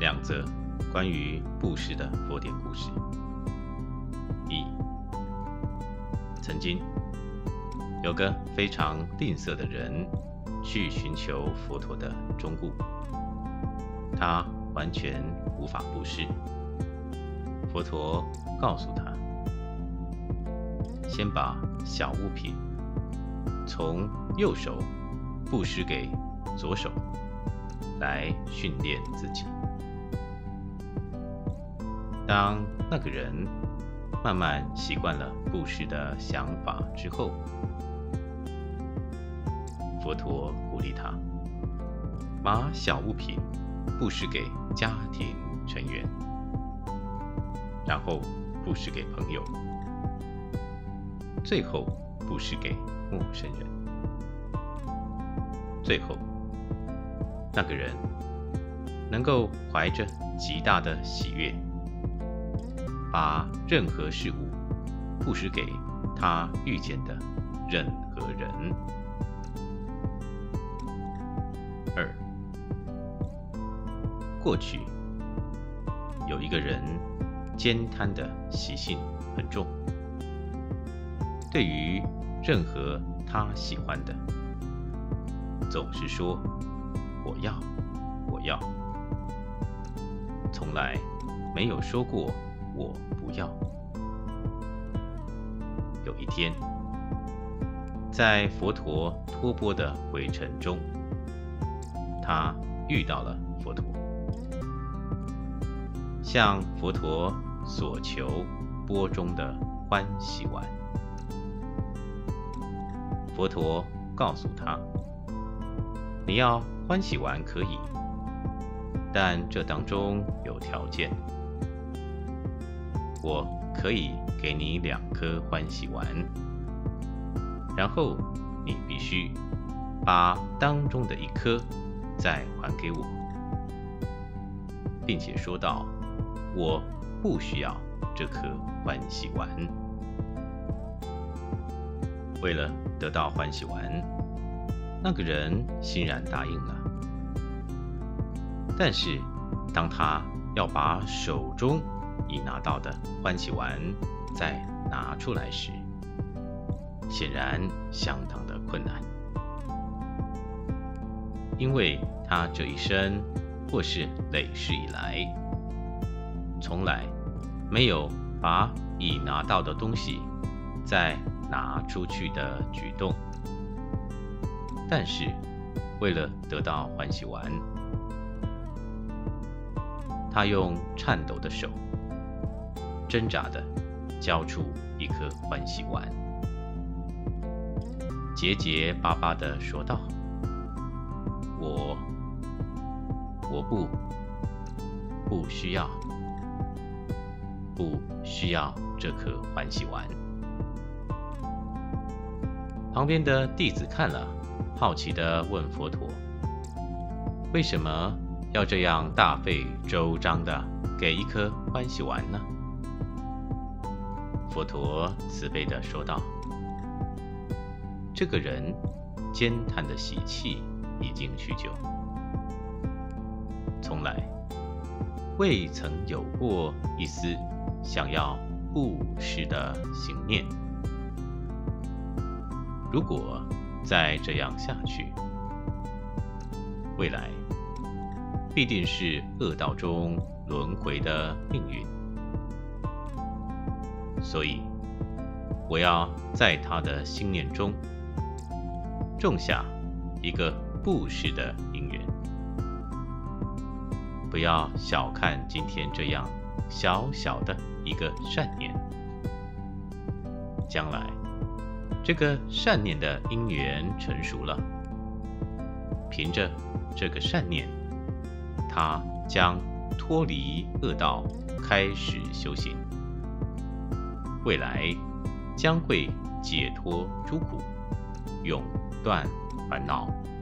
2则关于布施的佛典故事。一，曾经有个非常吝啬的人去寻求佛陀的忠顾，他完全无法布施。佛陀告诉他，先把小物品从右手布施给左手，来训练自己。当那个人慢慢习惯了布施的想法之后，佛陀鼓励他把小物品布施给家庭成员，然后布施给朋友，最后布施给陌生人。最后，那个人能够怀着极大的喜悦，把任何事物布施给他遇见的任何人。2，过去有一个人兼贪的习性很重，对于任何他喜欢的，总是说我要，我要，从来没有说过我不要。有一天，在佛陀托钵的回程中，他遇到了佛陀，向佛陀所求钵中的欢喜丸。佛陀告诉他，你要欢喜丸可以，但这当中有条件。我可以给你2颗欢喜丸，然后你必须把当中的1颗再还给我，并且说道，我不需要这颗欢喜丸。为了得到欢喜丸，那个人欣然答应了。但是当他要把手中已拿到的欢喜丸再拿出来时，显然相当的困难，因为他这一生或是累世以来，从来没有把已拿到的东西再拿出去的举动。但是为了得到欢喜丸，他用颤抖的手挣扎地交出1颗欢喜丸，结结巴巴地说道，我不需要这颗欢喜丸。旁边的弟子看了，好奇地问佛陀，为什么要这样大费周章地给1颗欢喜丸呢？佛陀慈悲地说道，这个人兼贪的习气已经许久，从来未曾有过一丝想要布施的心念。如果再这样下去，未来必定是恶道中轮回的命运。所以我要在他的心念中种下一个布施的因缘。不要小看今天这样小小的一个善念，将来这个善念的因缘成熟了，凭着这个善念，他将脱离恶道，开始修行，未来将会解脱诸苦，永断烦恼。